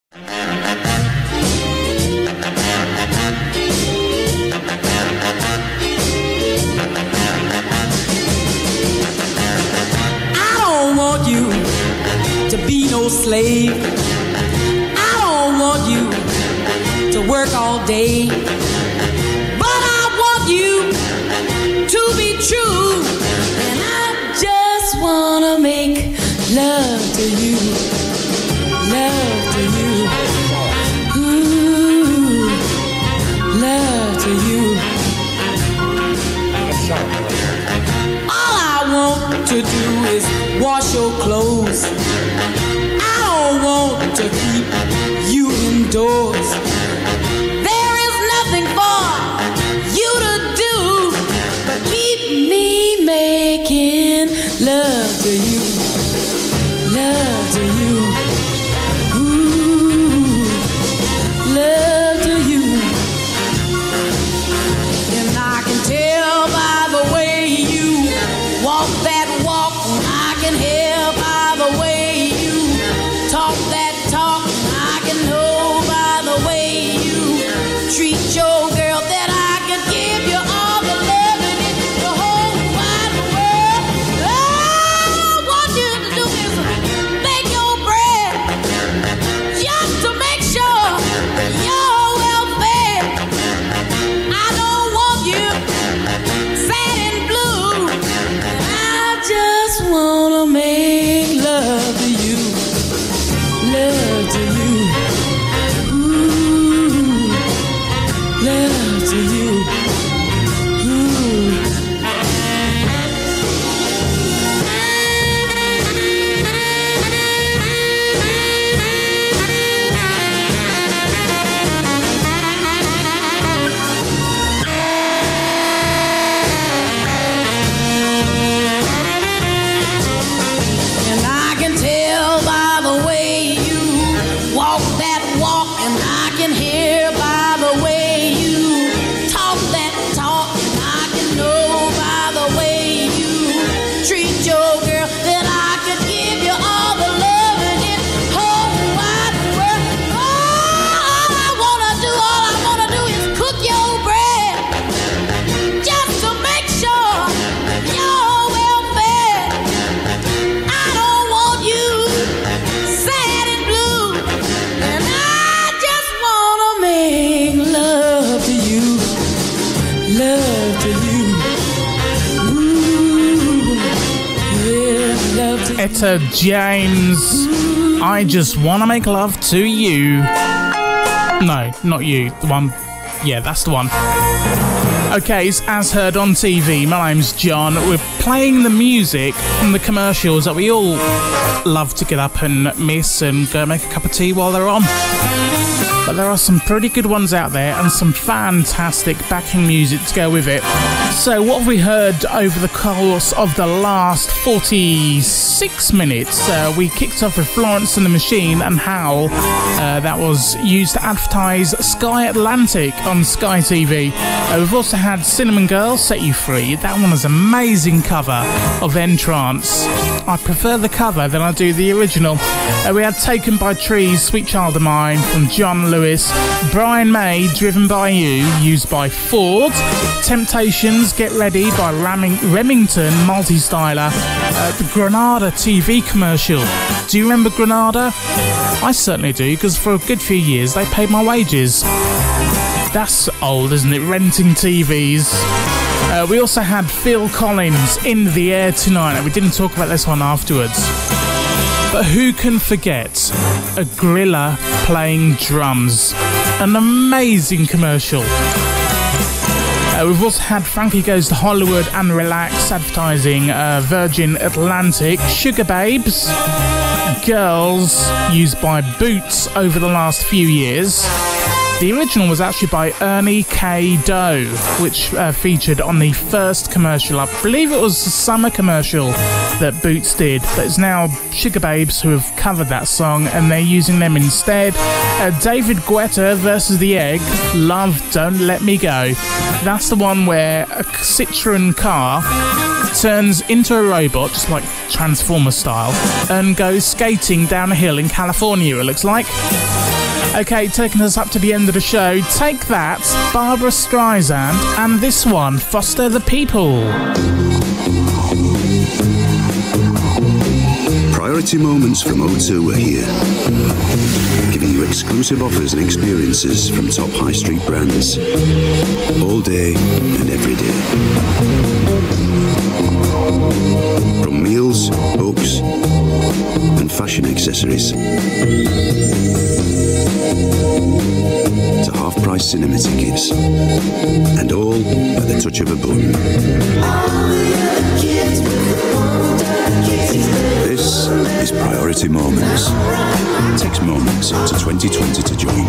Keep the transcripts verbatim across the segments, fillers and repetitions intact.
No slave. I don't want you to work all day, but I want you to be true, and I just wanna make love to you, love to you, ooh, love to you. All I want to do is wash your clothes. I don't want to keep you indoors. There is nothing for you to do but keep me making love to you, love to you, ooh, love to you. And I can tell by the way you walk that walk, I can hear by the way talk that talk, I can know by the way you treat your girl that I can give you all the love in the whole wide world. All I want you to do is make your bread just to make sure you're well fed. I don't want you sad and blue, I just wanna make love to you, love to you, ooh, love to you, ooh. And I can tell by the way you walk that walk, and I can hear by the way you talk that talk, and I can know by the way you treat your girl that I could give you all the love in this whole wide world. All I wanna do, all I wanna do is cook your bread just to make sure you're well fed. I don't want you sad and blue, and I just wanna make love to you, love to you, ooh, yeah, love to you. Etta James, I just wanna make love to you. No, not you, the one, yeah, that's the one. Okay, it's As Heard on T V. My name's John. We're playing the music from the commercials that we all love to get up and miss and go make a cup of tea while they're on. But there are some pretty good ones out there and some fantastic backing music to go with it. So what have we heard over the course of the last forty-six minutes? Uh, we kicked off with Florence and the Machine and Howl. Uh, that was used to advertise Sky Atlantic on Sky T V. Uh, we've also had Cinnamon Girl, Set You Free. That one was an amazing cover of Entrance. I prefer the cover than I do the original. Uh, we had Taken by Trees, Sweet Child of Mine from John Lewis. Brian May, Driven by You, used by Ford. Temptations, Get Ready by Ramming- Remington Multi-Styler. Uh, the Granada T V commercial. Do you remember Granada? I certainly do, because for a good few years they paid my wages. That's old, isn't it? Renting T Vs. Uh, we also had Phil Collins, In the Air Tonight, and we didn't talk about this one afterwards. But who can forget a gorilla playing drums? An amazing commercial. Uh, we've also had Frankie Goes to Hollywood and Relax advertising uh, Virgin Atlantic. Sugar Babes, Girls, used by Boots over the last few years. The original was actually by Ernie K. Doe, which uh, featured on the first commercial. I believe it was the summer commercial that Boots did, but it's now Sugar Babes who have covered that song and they're using them instead. Uh, David Guetta versus The Egg, Love Don't Let Me Go. That's the one where a Citroen car turns into a robot, just like Transformer style, and goes skating down a hill in California, it looks like. Okay, taking us up to the end of the show, Take That, Barbara Streisand, and this one, Foster the People. Priority moments from O two are here, giving you exclusive offers and experiences from top high street brands, all day and every day. From meals, books, and fashion accessories, to half-price cinema tickets, and all at the touch of a button. This is Priority Moments. Text Moments to twenty twenty to join.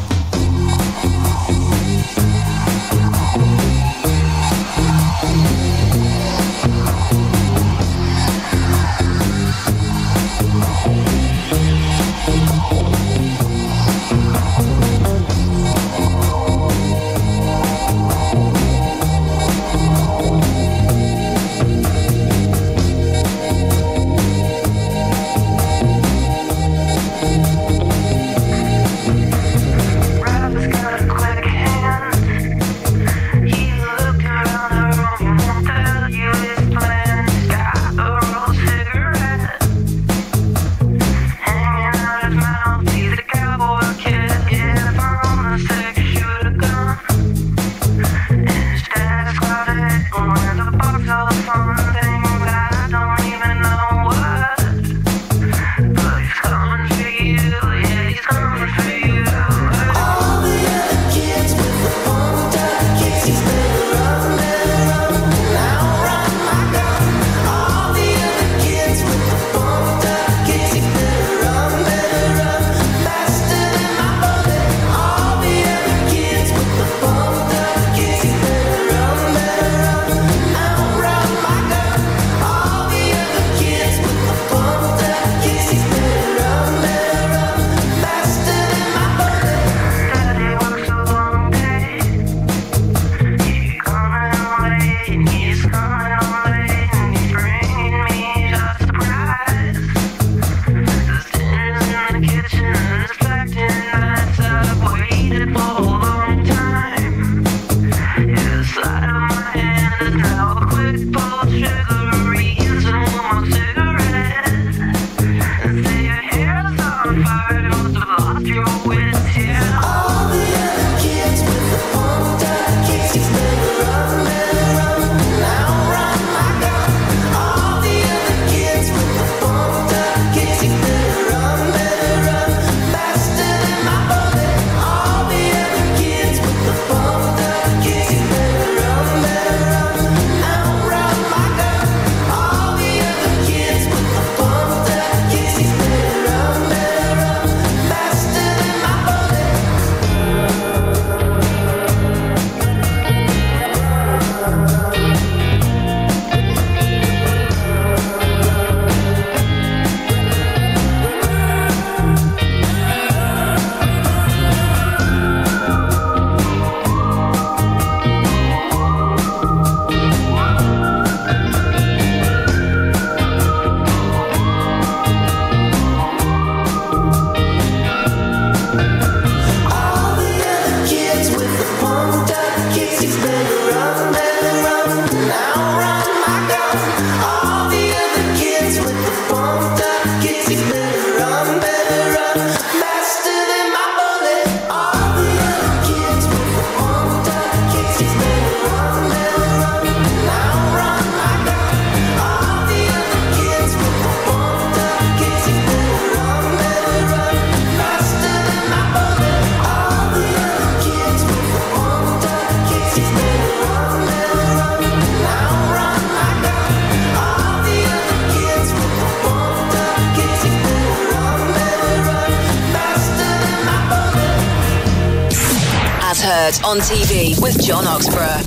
Heard on T V with John Oxborough.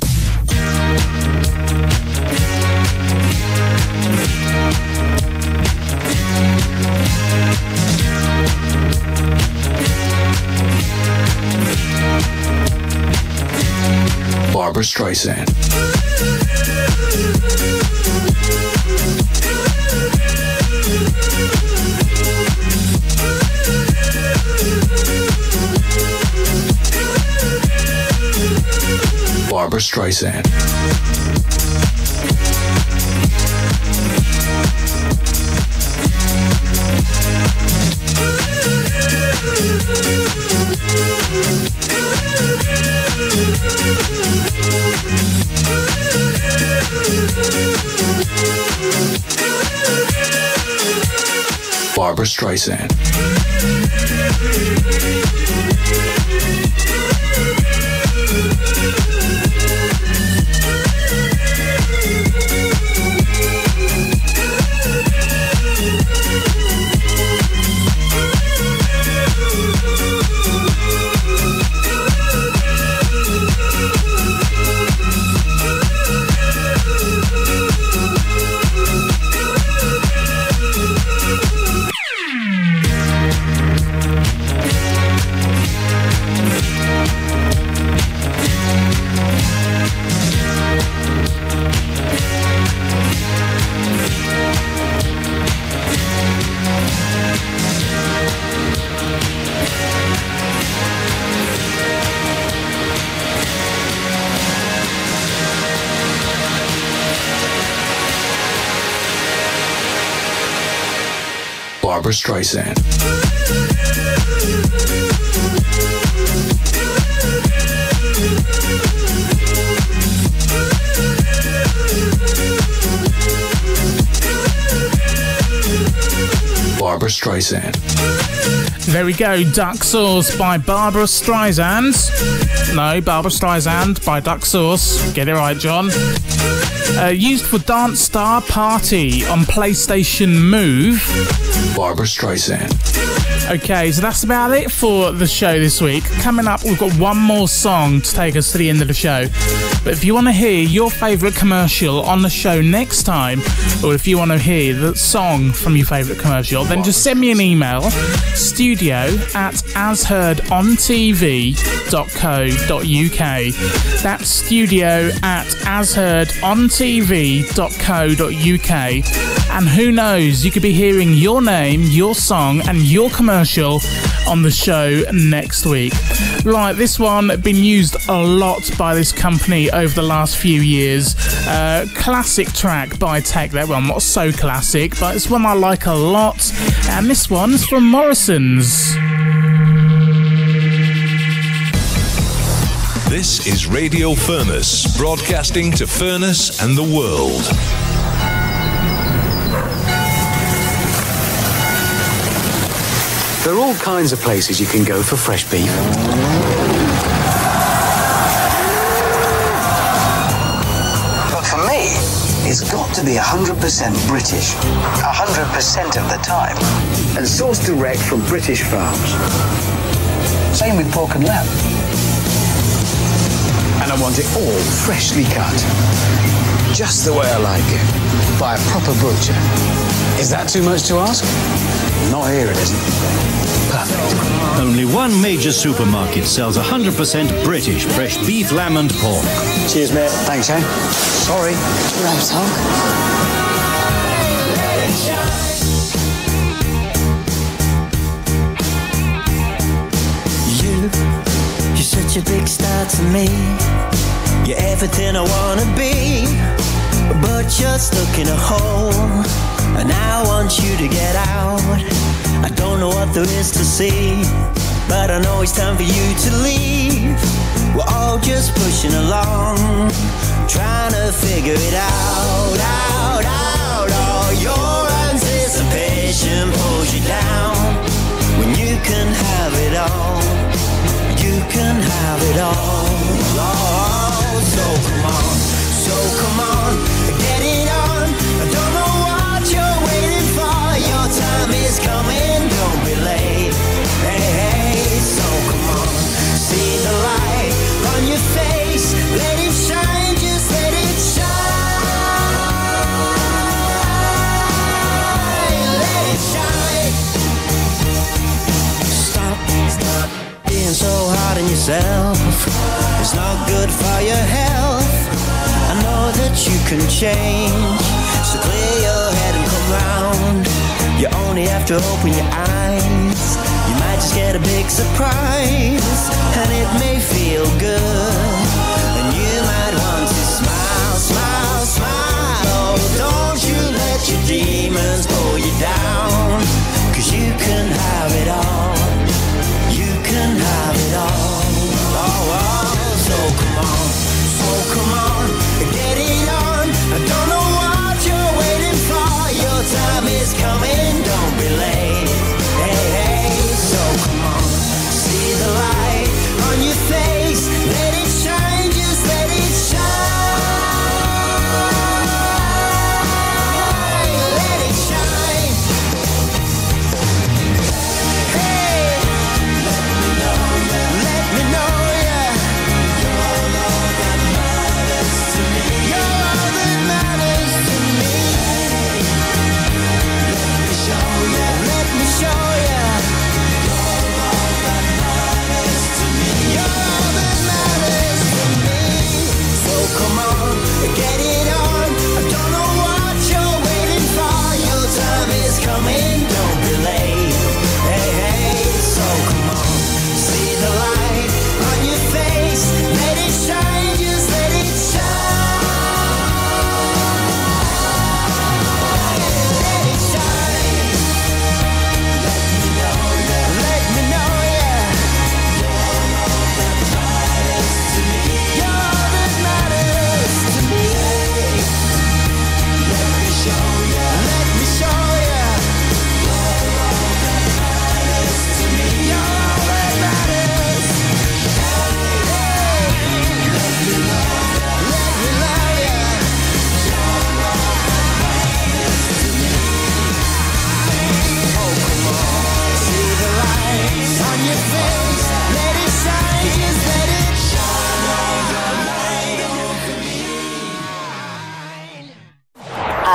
Barbara Streisand. Barbra Streisand. Barbra Streisand. Barbra Streisand. Barbra Streisand. There we go, Duck Sauce by Barbra Streisand. No, Barbra Streisand by Duck Sauce. Get it right, John. Uh, used for Dance Star Party on PlayStation Move. Barbra Streisand. Okay, so that's about it for the show this week. Coming up, we've got one more song to take us to the end of the show. But if you want to hear your favourite commercial on the show next time, or if you want to hear the song from your favourite commercial, then just send me an email, studio at as heard on t v dot co dot u k. That's studio at as heard on t v dot co dot u k. And who knows, you could be hearing your name, your song, and your commercial on the show next week. Right, this one been used a lot by this company over the last few years. Uh, classic track by Tech, that one, not so classic, but it's one I like a lot. And this one's from Morrison's. This is Radio Furness, broadcasting to Furness and the world. There are all kinds of places you can go for fresh beef. But for me, it's got to be one hundred percent British, one hundred percent of the time, and sourced direct from British farms. Same with pork and lamb. And I want it all freshly cut, just the way I like it, by a proper butcher. Is that too much to ask? Not here, it isn't. Perfect. Only one major supermarket sells one hundred percent British fresh beef, lamb and pork. Cheers, mate. Thanks, eh? Sorry. Right, Hulk. You, you're such a big star to me. You're everything I wanna be, but you're stuck in a hole, and I want you to get out. I don't know what there is to see, but I know it's time for you to leave. We're all just pushing along, trying to figure it out, out, out. All your anticipation pulls you down, when you can have it all. You can have it all. Oh, so come on, so come on, get it on. I don't know what you're waiting for. Your time is coming, don't be late. Hey, hey, so come on, see the light on your face. Let it shine, just let it shine. Let it shine. Stop, stop being so hard on yourself. It's not good for your health. I know that you can change, so clear your head and come round. You only have to open your eyes. You might just get a big surprise, and it may feel good, and you might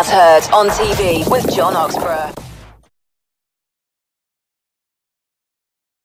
As Heard on T V with John Oxborough.